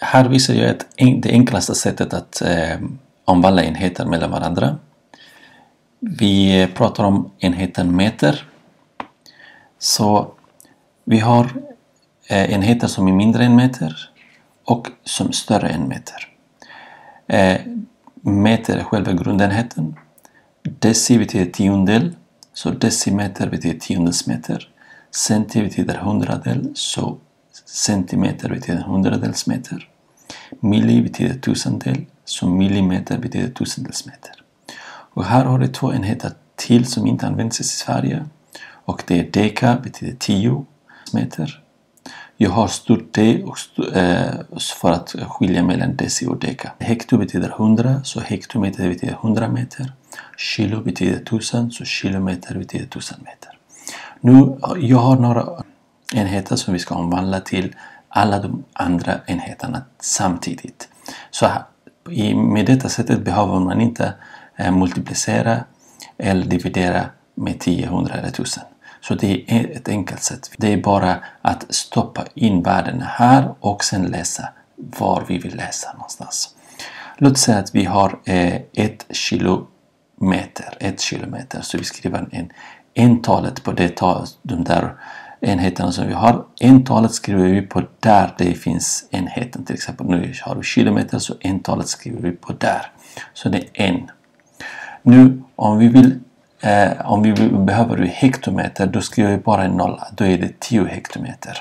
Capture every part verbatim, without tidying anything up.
här visar jag ett, det enklaste sättet att eh, omvandla enheter mellan varandra. Vi pratar om enheten meter. Så vi har eh, enheter som är mindre än meter och som är större än meter. Eh, meter är själva grundenheten. Deci betyder tiondel, så decimeter betyder tiondelsmeter. Centi betyder hundradel, så centimeter betyder hundradelsmeter. Milli betyder tusendel, så millimeter betyder tusendelsmeter. Och här har du två enheter till som inte används i Sverige. Och det är deka, betyder tio meter. Jag har stort D och st eh, för att skilja mellan deci och deka. Hekto betyder hundra, så hektometer betyder hundra meter. Kilo betyder tusen, så kilometer betyder tusen meter. Nu, jag har några enheter som vi ska omvandla till alla de andra enheterna samtidigt. Så här, med detta sättet behöver man inte eh, multiplicera eller dividera med tio, hundra eller tusen. Så det är ett enkelt sätt. Det är bara att stoppa in värdena här och sen läsa var vi vill läsa någonstans. Låt säga att vi har eh, ett kilometer, ett kilometer. Så vi skriver en entalet på det, de där enheterna som vi har. Entalet skriver vi på där det finns enheten. Till exempel nu har vi kilometer, så entalet skriver vi på där. Så det är en. Nu om vi vill Eh, om vi behöver hektometer, då skriver vi bara en nolla. Då är det tio hektometer.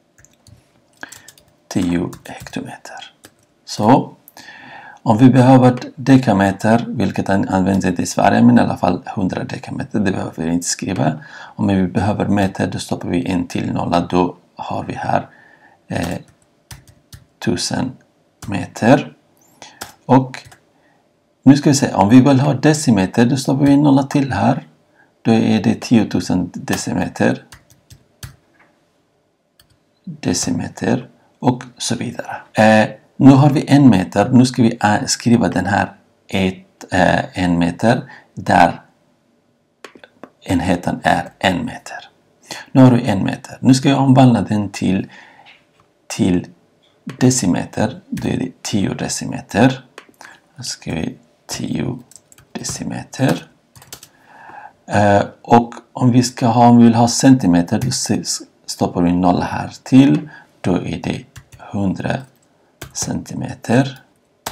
tio hektometer. Så om vi behöver dekameter, vilket används inte i Sverige, men i alla fall hundra dekameter, det behöver vi inte skriva. Om vi behöver meter, då stoppar vi en till nolla. Då har vi här eh, tusen meter. Och nu ska vi se, om vi vill ha decimeter, då stoppar vi en nolla till här. Då är det tio tusen decimeter. Decimeter och så vidare. Eh, nu har vi en meter. Nu ska vi skriva den här ett, eh, en meter där enheten är en meter. Nu har vi en meter. Nu ska jag omvandla den till, till decimeter. Då är det tio decimeter. Nu ska vi tio decimeter. Uh, och om vi ska ha, om vi vill ha centimeter, då stoppar vi nolla här till. Då är det hundra centimeter.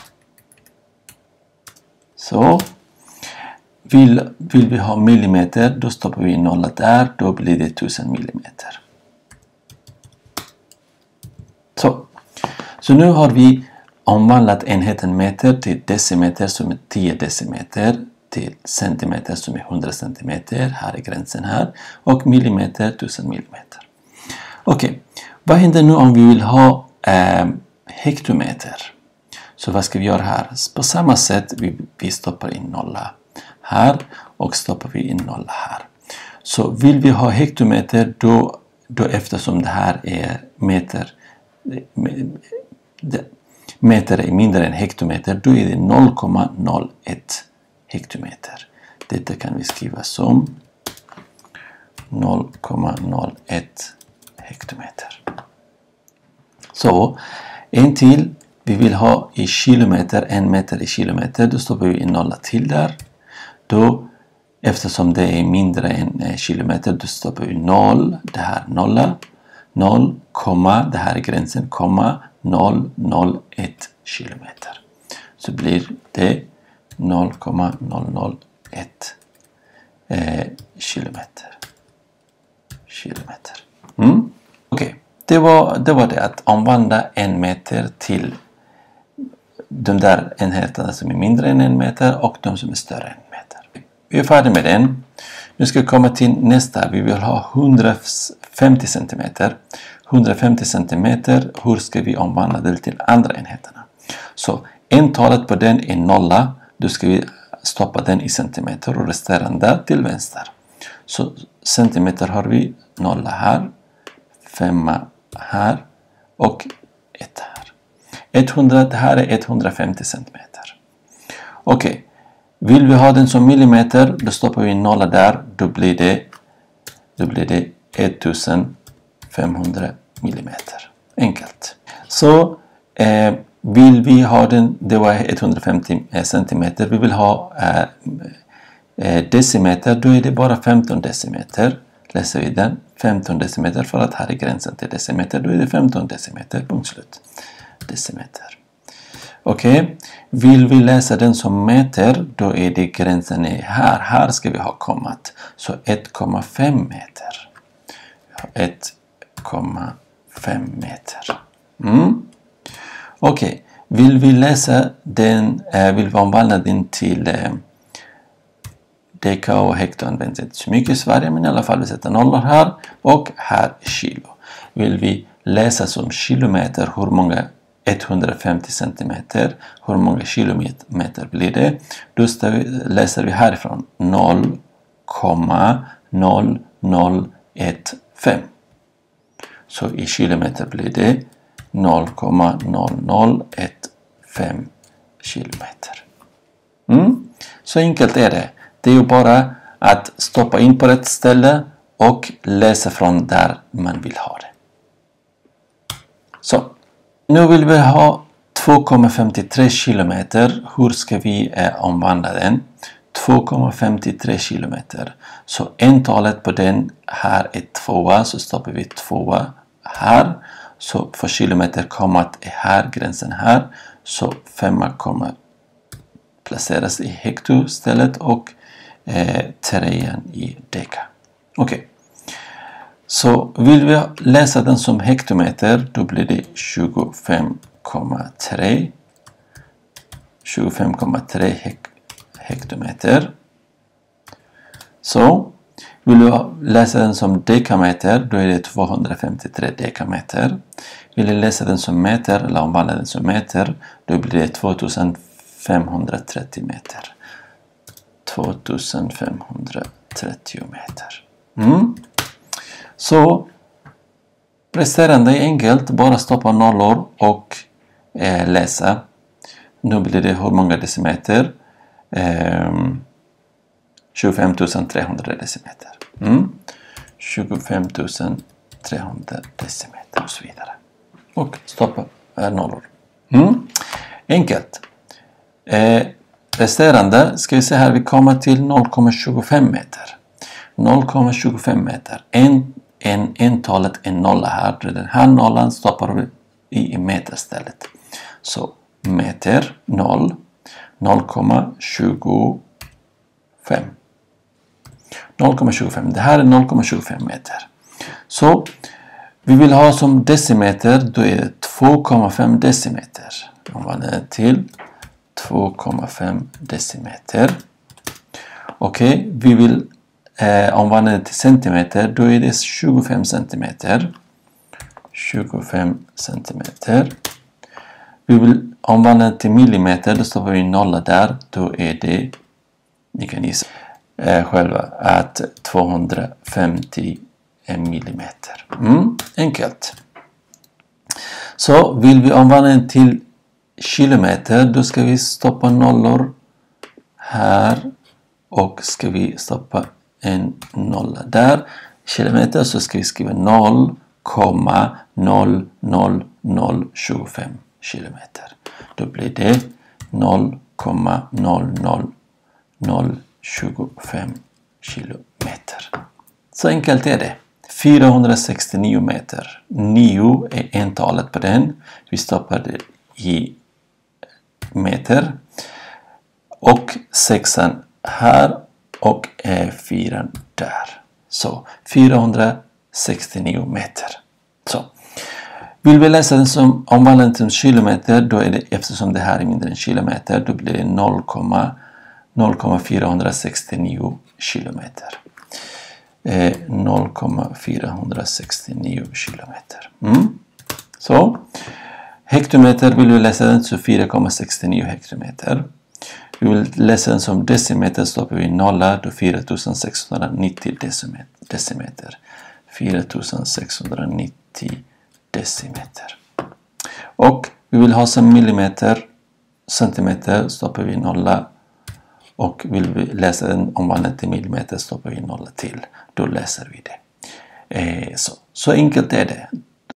Så. Vill, vill vi ha millimeter, då stoppar vi nolla där. Då blir det tusen millimeter. Så. Så nu har vi omvandlat enheten meter till decimeter som är tio decimeter, till centimeter som är hundra centimeter, här är gränsen här, och millimeter tusen millimeter. Okej, okay. Vad händer nu om vi vill ha eh, hektometer? Så vad ska vi göra här? På samma sätt, vi, vi stoppar in nolla här och stoppar vi in nolla här. Så vill vi ha hektometer, då, då eftersom det här är meter, det, meter är mindre än hektometer, då är det noll komma noll ett hektometer. Detta kan vi skriva som noll komma noll ett hektometer. Så, en till. Vi vill ha i kilometer, en meter i kilometer. Då stoppar vi en nolla till där. Då, eftersom det är mindre än kilometer, då stoppar vi noll. Det här nolla. noll, komma, det här är gränsen, komma, noll noll ett kilometer. Så blir det noll komma noll noll ett eh, kilometer. Kilometer. Mm? Okej, okay. det, var, det var det att omvandla en meter till de där enheterna som är mindre än en meter och de som är större än en meter. Vi är färdiga med den. Nu ska vi komma till nästa. Vi vill ha hundrafemtio centimeter. hundrafemtio centimeter. Hur ska vi omvandla det till andra enheterna? Så entalet på den är nolla. Då ska vi stoppa den i centimeter och resterande till vänster. Så centimeter har vi nolla här, femma här och ett här. hundra, det här är etthundrafemtio centimeter. Okej, okay. Vill vi ha den som millimeter, då stoppar vi en nolla där. Då blir det, då blir det ettusenfemhundra millimeter. Enkelt. Så Eh, vill vi ha den, det var etthundrafemtio centimeter, vi vill ha eh, eh, decimeter, då är det bara femton decimeter. Läser vi den, femton decimeter, för att här är gränsen till decimeter, då är det femton decimeter, punkt slut. Decimeter. Okej, okay. Vill vi läsa den som meter, då är det gränsen är här. Här ska vi ha kommat. Så ett komma fem meter. ett komma fem meter. Mm. Okej, okay. Vill vi läsa den, äh, vill vi omvandla den till äh, deka och hekto används inte så mycket i Sverige, men i alla fall vi sätter nollor här och här kilo. Vill vi läsa som kilometer, hur många etthundrafemtio centimeter, hur många kilometer blir det? Då läser vi härifrån noll komma noll noll ett fem. Så i kilometer blir det noll komma noll noll ett fem kilometer. Mm. Så enkelt är det. Det är ju bara att stoppa in på rätt ställe och läsa från där man vill ha det. Så. Nu vill vi ha två komma femtiotre kilometer. Hur ska vi eh, omvandla den? två komma femtiotre kilometer. Så entalet på den här är tvåa, så stoppar vi tvåa här. Så för kilometer kommat är här, gränsen här. Så femma kommer placeras i hekto stället och eh, trean i deka. Okej. Okay. Så vill vi läsa den som hektometer, då blir det tjugofem komma tre. tjugofem komma tre hek hektometer. Så vill vi läsa den som dekameter, då är det tvåhundrafemtiotre dekameter. Vill vi läsa den som meter, eller omvandla den som meter, då blir det tvåtusenfemhundratrettio meter. tvåtusenfemhundratrettio meter. Mm. Så resterande är enkelt, bara stoppa nollor och eh, läsa. Nu blir det hur många decimeter? Eh, tjugofem tusen trehundra decimeter. Mm. tjugofem tusen trehundra decimeter och så vidare. Och stoppa eh, nollor. Mm. Enkelt. Eh, resterande ska vi se här, vi kommer till noll komma tjugofem meter. noll komma tjugofem meter. En En, entalet är nolla här. Den här nollan stoppar vi i, i meterstället. Så meter, noll, noll komma tjugofem. noll komma tjugofem. Det här är noll komma tjugofem meter. Så vi vill ha som decimeter, då är det två komma fem decimeter. Omvandlar det till två komma fem decimeter. Okej, okay, vi vill Eh, omvandla det till centimeter, då är det tjugofem centimeter. tjugofem centimeter. Vi vill omvandla det till millimeter, då stoppar vi nolla där. Då är det, ni kan gissa eh, själva, att tvåhundrafemtio millimeter. Mm, enkelt. Så vill vi omvandla det till kilometer, då ska vi stoppa nollor här och ska vi stoppa en nolla där. Kilometer, så ska vi skriva noll komma noll noll noll tjugofem kilometer. Då blir det noll komma noll noll noll tjugofem kilometer. Så enkelt är det. fyrahundrasextionio meter. nio är entalet på den. Vi stoppar det i meter. Och sexan här. Och eh, fyran där. Så fyrahundrasextionio meter. Så. Vill vi läsa den som omvandlar till kilometer, då är det, eftersom det här är mindre än kilometer, då blir det noll komma fyrahundrasextionio kilometer. Eh, noll komma fyrahundrasextionio kilometer. Mm. Så. Hektometer vill vi läsa den till fyra komma sextionio hektometer. Vi vill läsa den som decimeter, stoppar vi nolla, då fyra tusen sexhundranittio decimeter. fyra tusen sexhundranittio decimeter. Och vi vill ha som millimeter, centimeter, stoppar vi nolla. Och vill vi läsa den omvandlad till millimeter, stoppar vi nolla till. Då läser vi det. Eh, så. så enkelt är det.